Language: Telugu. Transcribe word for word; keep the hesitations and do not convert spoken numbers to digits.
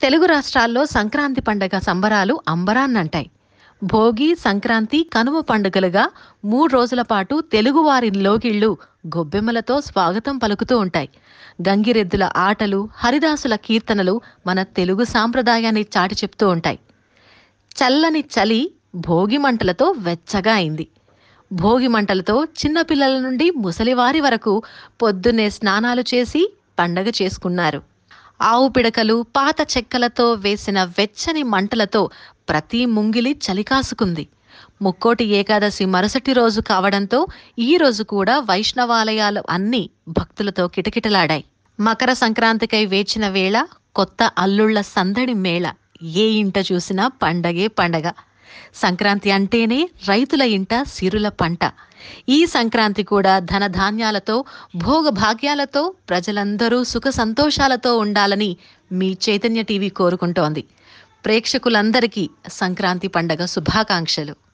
తెలుగు రాష్ట్రాల్లో సంక్రాంతి పండగ సంబరాలు అంబరాన్నంటాయి. భోగి, సంక్రాంతి, కనుమ పండుగలుగా మూడు రోజుల పాటు తెలుగువారి లోగిళ్లు గొబ్బెమ్మలతో స్వాగతం పలుకుతూ ఉంటాయి. గంగిరెద్దుల ఆటలు, హరిదాసుల కీర్తనలు మన తెలుగు సాంప్రదాయాన్ని చాటి చెప్తూ ఉంటాయి. చల్లని చలి భోగి మంటలతో వెచ్చగా అయింది. భోగి మంటలతో చిన్నపిల్లల నుండి ముసలివారి వరకు పొద్దున్నే స్నానాలు చేసి పండగ చేసుకున్నారు. ఆవు పిడకలు, పాత చెక్కలతో వేసిన వెచ్చని మంటలతో ప్రతి ముంగిలి చలికాసుకుంది. ముక్కోటి ఏకాదశి మరుసటి రోజు కావడంతో ఈ రోజు కూడా వైష్ణవాలయాలు అన్నీ భక్తులతో కిటకిటలాడాయి. మకర సంక్రాంతికై వేచిన వేళ కొత్త అల్లుళ్ల సందడి మేళ. ఏ ఇంట చూసినా పండగే పండగ. సంక్రాంతి అంటేనే రైతుల ఇంట సిరుల పంట. ఈ సంక్రాంతి కూడా ధనధాన్యాలతో, భోగభాగ్యాలతో ప్రజలందరూ సుఖ సంతోషాలతో ఉండాలని మీ చైతన్య టీవీ కోరుకుంటోంది. ప్రేక్షకులందరికీ సంక్రాంతి పండగ శుభాకాంక్షలు.